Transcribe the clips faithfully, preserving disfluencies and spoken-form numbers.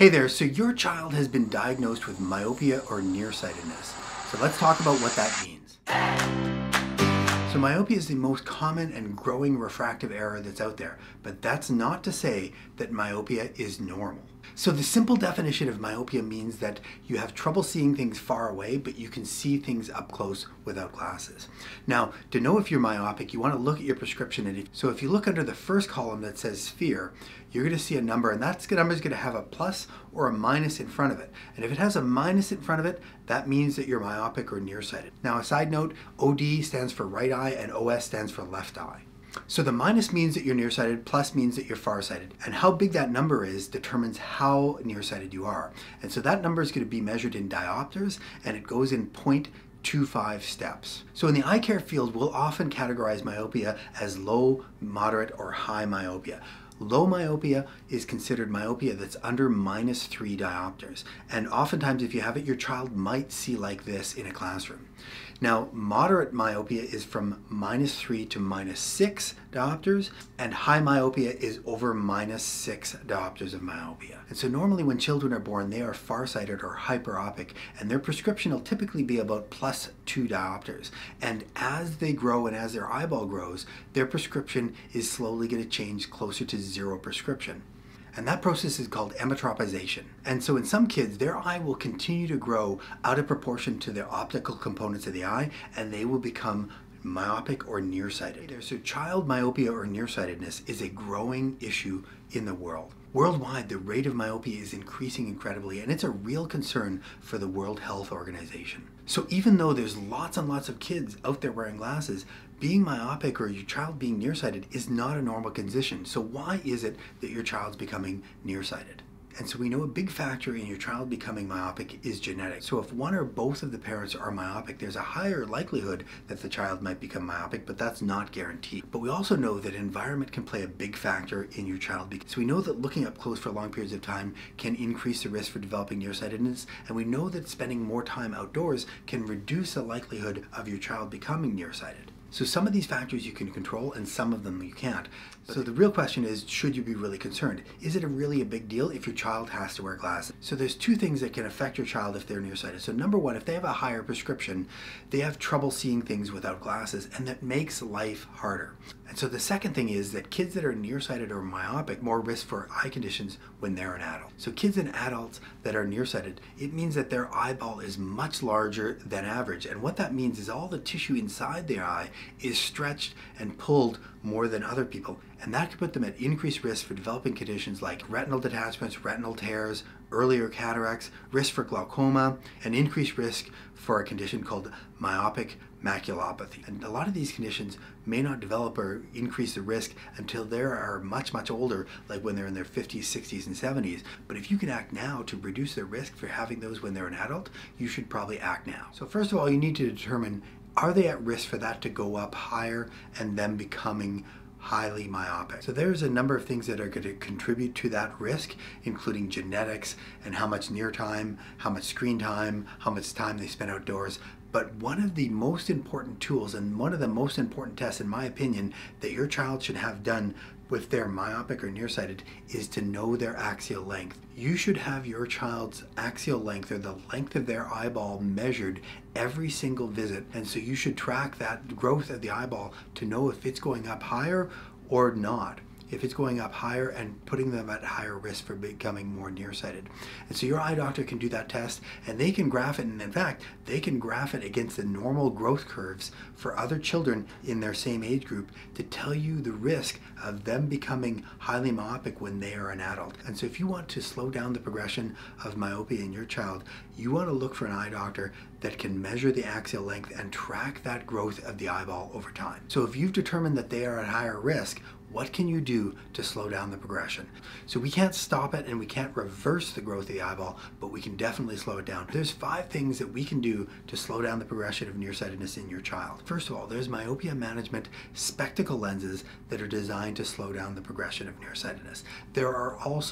Hey there, so your child has been diagnosed with myopia or nearsightedness. So let's talk about what that means. So myopia is the most common and growing refractive error that's out there, but that's not to say that myopia is normal. So the simple definition of myopia means that you have trouble seeing things far away, but you can see things up close without glasses. Now, to know if you're myopic, you want to look at your prescription. And if, so if you look under the first column that says sphere, you're going to see a number, and that number is going to have a plus or a minus in front of it. And if it has a minus in front of it, that means that you're myopic or nearsighted. Now, a side note, O D stands for right eye and O S stands for left eye. So the minus means that you're nearsighted, plus means that you're farsighted. And how big that number is determines how nearsighted you are. And so that number is going to be measured in diopters, and it goes in zero point two five steps. So in the eye care field, we'll often categorize myopia as low, moderate, or high myopia. Low myopia is considered myopia that's under minus three diopters. And oftentimes if you have it, your child might see like this in a classroom. Now, moderate myopia is from minus three to minus six diopters, and high myopia is over minus six diopters of myopia. And so normally when children are born, they are farsighted or hyperopic, and their prescription will typically be about plus two diopters. And as they grow and as their eyeball grows, their prescription is slowly going to change closer to zero prescription. And that process is called emmetropitization. And so in some kids, their eye will continue to grow out of proportion to the optical components of the eye, and they will become myopic or nearsighted. So child myopia or nearsightedness is a growing issue in the world. Worldwide, the rate of myopia is increasing incredibly, and it's a real concern for the World Health Organization. So even though there's lots and lots of kids out there wearing glasses, being myopic or your child being nearsighted is not a normal condition. So why is it that your child's becoming nearsighted? And so we know a big factor in your child becoming myopic is genetic. So if one or both of the parents are myopic, there's a higher likelihood that the child might become myopic, but that's not guaranteed. But we also know that environment can play a big factor in your child. So we know that looking up close for long periods of time can increase the risk for developing nearsightedness, and we know that spending more time outdoors can reduce the likelihood of your child becoming nearsighted. So some of these factors you can control and some of them you can't. So the real question is, should you be really concerned? Is it a really a big deal if your child has to wear glasses? So there's two things that can affect your child if they're nearsighted. So number one, if they have a higher prescription, they have trouble seeing things without glasses, and that makes life harder. And so the second thing is that kids that are nearsighted or myopic more risk for eye conditions when they're an adult. So kids and adults that are nearsighted, it means that their eyeball is much larger than average. And what that means is all the tissue inside their eye is stretched and pulled more than other people. And that could put them at increased risk for developing conditions like retinal detachments, retinal tears, earlier cataracts, risk for glaucoma, and increased risk for a condition called myopic maculopathy. And a lot of these conditions may not develop or increase the risk until they are much, much older, like when they're in their fifties, sixties, and seventies. But if you can act now to reduce the risk for having those when they're an adult, you should probably act now. So first of all, you need to determine, are they at risk for that to go up higher and them becoming highly myopic? So there's a number of things that are going to contribute to that risk, including genetics and how much near time, how much screen time, how much time they spend outdoors. But one of the most important tools and one of the most important tests, in my opinion, that your child should have done if they're myopic or nearsighted is to know their axial length. You should have your child's axial length, or the length of their eyeball, measured every single visit. And so you should track that growth of the eyeball to know if it's going up higher or not. If it's going up higher and putting them at higher risk for becoming more nearsighted. And so your eye doctor can do that test, and they can graph it, and in fact, they can graph it against the normal growth curves for other children in their same age group to tell you the risk of them becoming highly myopic when they are an adult. And so if you want to slow down the progression of myopia in your child, you want to look for an eye doctor that can measure the axial length and track that growth of the eyeball over time. So if you've determined that they are at higher risk, what can you do to slow down the progression? So we can't stop it and we can't reverse the growth of the eyeball, but we can definitely slow it down. There's five things that we can do to slow down the progression of nearsightedness in your child. First of all, there's myopia management spectacle lenses that are designed to slow down the progression of nearsightedness. There are also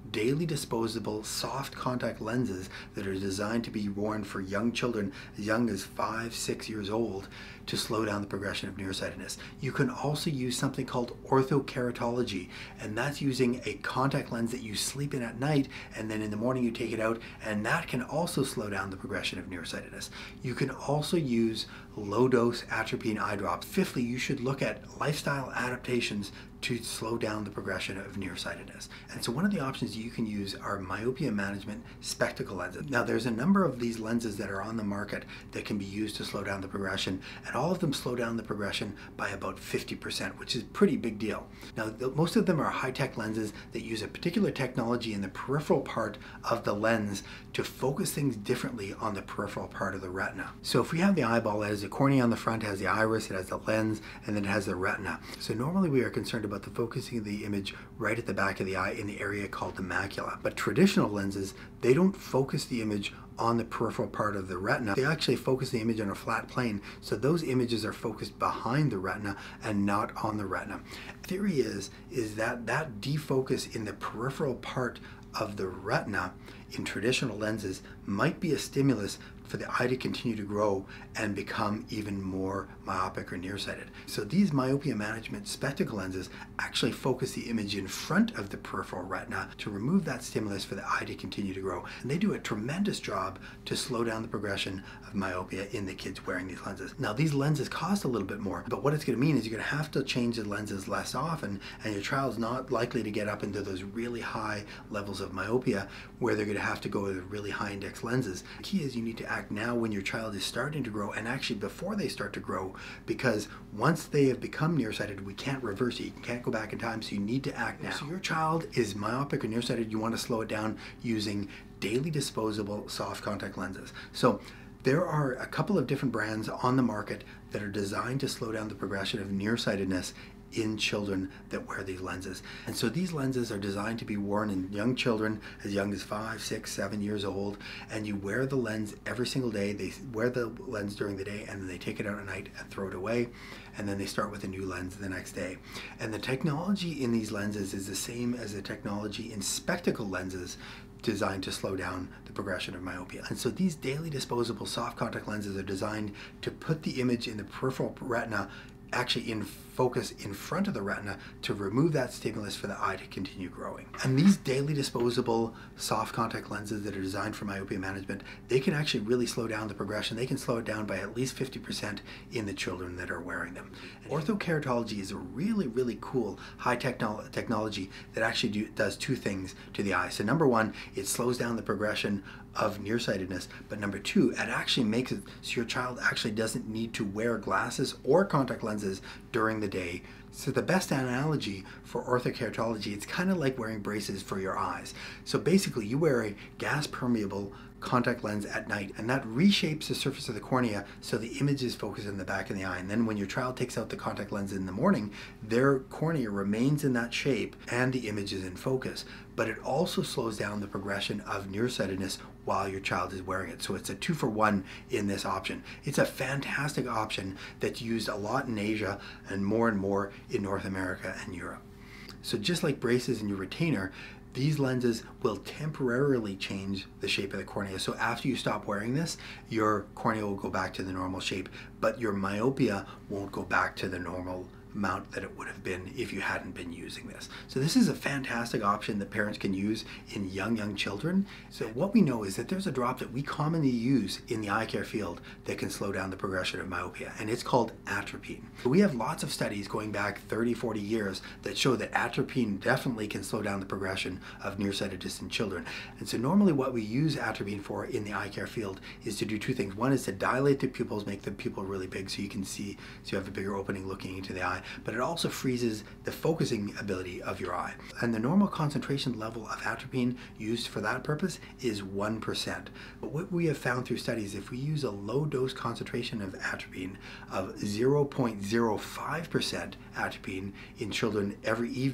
daily disposable soft contact lenses that are designed to be worn for young children as young as five, six years old to slow down the progression of nearsightedness. You can also use something called orthokeratology, and that's using a contact lens that you sleep in at night, and then in the morning you take it out, and that can also slow down the progression of nearsightedness. You can also use low-dose atropine eye drops. Fifthly, you should look at lifestyle adaptations to slow down the progression of nearsightedness. And so one of the options you can use are myopia management spectacle lenses. Now there's a number of these lenses that are on the market that can be used to slow down the progression, and all of them slow down the progression by about fifty percent, which is a pretty big deal. Now the, most of them are high-tech lenses that use a particular technology in the peripheral part of the lens to focus things differently on the peripheral part of the retina. So if we have the eyeball, it has the cornea on the front, it has the iris, it has the lens, and then it has the retina. So normally we are concerned about the focusing of the image right at the back of the eye in the area called the macula. But traditional lenses, they don't focus the image on the peripheral part of the retina. They actually focus the image on a flat plane, so those images are focused behind the retina and not on the retina. The theory is, is that that defocus in the peripheral part of the retina in traditional lenses might be a stimulus for the eye to continue to grow and become even more myopic or nearsighted. So these myopia management spectacle lenses actually focus the image in front of the peripheral retina to remove that stimulus for the eye to continue to grow. And they do a tremendous job to slow down the progression of myopia in the kids wearing these lenses. Now these lenses cost a little bit more, but what it's going to mean is you're going to have to change the lenses less often, and your child's not likely to get up into those really high levels of myopia where they're going to have to go with really high index lenses. The key is you need to act now when your child is starting to grow, and actually before they start to grow, because once they have become nearsighted, we can't reverse it. You can't go back in time, so you need to act now. So your child is myopic or nearsighted, you want to slow it down using daily disposable soft contact lenses. So there are a couple of different brands on the market that are designed to slow down the progression of nearsightedness in children that wear these lenses. And so these lenses are designed to be worn in young children as young as five, six, seven years old, and you wear the lens every single day. They wear the lens during the day, and then they take it out at night and throw it away, and then they start with a new lens the next day. And the technology in these lenses is the same as the technology in spectacle lenses designed to slow down the progression of myopia. And so these daily disposable soft contact lenses are designed to put the image in the peripheral retina actually in focus in front of the retina to remove that stimulus for the eye to continue growing. And these daily disposable soft contact lenses that are designed for myopia management, they can actually really slow down the progression. They can slow it down by at least fifty percent in the children that are wearing them. And orthokeratology is a really, really cool high technolo technology that actually do, does two things to the eye. So number one, it slows down the progression of nearsightedness, but number two, it actually makes it so your child actually doesn't need to wear glasses or contact lenses during the day. So the best analogy for orthokeratology, it's kind of like wearing braces for your eyes. So basically you wear a gas permeable contact lens at night, and that reshapes the surface of the cornea so the image is focused in the back of the eye. And then when your child takes out the contact lens in the morning, their cornea remains in that shape and the image is in focus. But it also slows down the progression of nearsightedness while your child is wearing it. So it's a two for one in this option. It's a fantastic option that's used a lot in Asia and more and more in North America and Europe. So just like braces and your retainer, these lenses will temporarily change the shape of the cornea. So after you stop wearing this, your cornea will go back to the normal shape, but your myopia won't go back to the normal amount that it would have been if you hadn't been using this. So this is a fantastic option that parents can use in young, young children. So what we know is that there's a drop that we commonly use in the eye care field that can slow down the progression of myopia, and it's called atropine. We have lots of studies going back thirty, forty years that show that atropine definitely can slow down the progression of nearsightedness in children. And so normally what we use atropine for in the eye care field is to do two things. One is to dilate the pupils, make the pupil really big so you can see, so you have a bigger opening looking into the eye, but it also freezes the focusing ability of your eye. And the normal concentration level of atropine used for that purpose is one percent. But what we have found through studies, if we use a low dose concentration of atropine of zero point zero five percent atropine in children every evening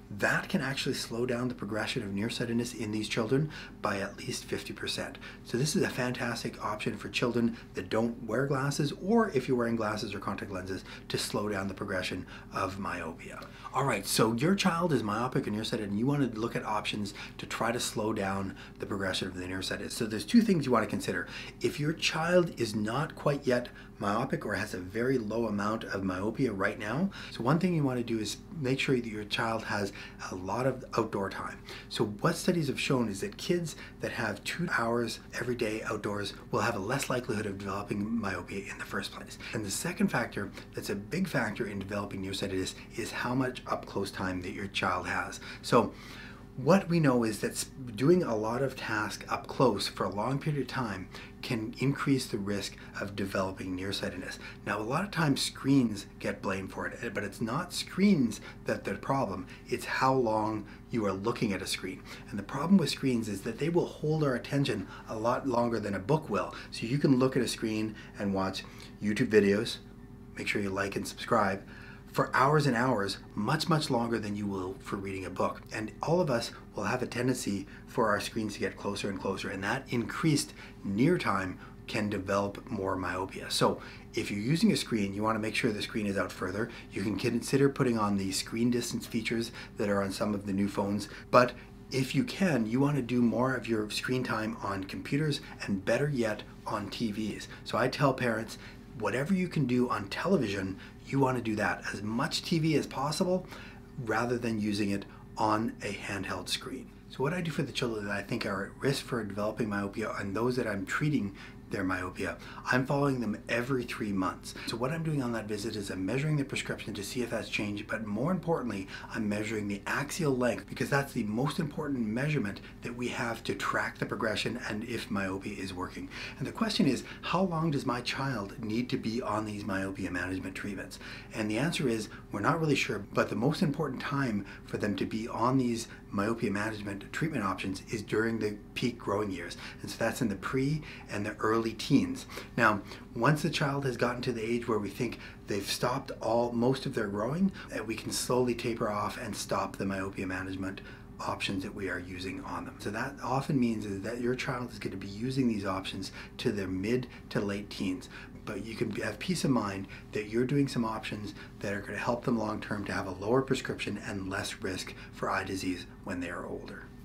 that can actually slow down the progression of nearsightedness in these children by at least fifty percent. So this is a fantastic option for children that don't wear glasses, or if you're wearing glasses or contact lenses, to slow down the progression of myopia. All right, so your child is myopic or nearsighted, and you want to look at options to try to slow down the progression of the nearsighted. So there's two things you want to consider. If your child is not quite yet myopic or has a very low amount of myopia right now, so one thing you want to do is make sure that your child has a lot of outdoor time. So what studies have shown is that kids that have two hours every day outdoors will have a less likelihood of developing myopia in the first place. And the second factor that's a big factor in developing nearsightedness is how much up close time that your child has. So what we know is that doing a lot of tasks up close for a long period of time can increase the risk of developing nearsightedness. Now, a lot of times screens get blamed for it, but it's not screens that the problem, it's how long you are looking at a screen. And the problem with screens is that they will hold our attention a lot longer than a book will. So you can look at a screen and watch YouTube videos, make sure you like and subscribe, for hours and hours, much, much longer than you will for reading a book. And all of us will have a tendency for our screens to get closer and closer, and that increased near time can develop more myopia. So if you're using a screen, you want to make sure the screen is out further. You can consider putting on the screen distance features that are on some of the new phones, but if you can, you want to do more of your screen time on computers, and better yet, on T Vs. So I tell parents, whatever you can do on television, you want to do that. As much T V as possible, rather than using it on a handheld screen. So what I do for the children that I think are at risk for developing myopia, and those that I'm treating their myopia, I'm following them every three months. So what I'm doing on that visit is I'm measuring the prescription to see if that's changed, but more importantly, I'm measuring the axial length, because that's the most important measurement that we have to track the progression and if myopia is working. And the question is, how long does my child need to be on these myopia management treatments? And the answer is, we're not really sure, but the most important time for them to be on these myopia management treatment options is during the peak growing years. And so that's in the pre and the early teens. Now, once the child has gotten to the age where we think they've stopped all most of their growing, we can slowly taper off and stop the myopia management options that we are using on them. So that often means is that your child is going to be using these options to their mid to late teens. But you can have peace of mind that you're doing some options that are going to help them long term to have a lower prescription and less risk for eye disease when they are older.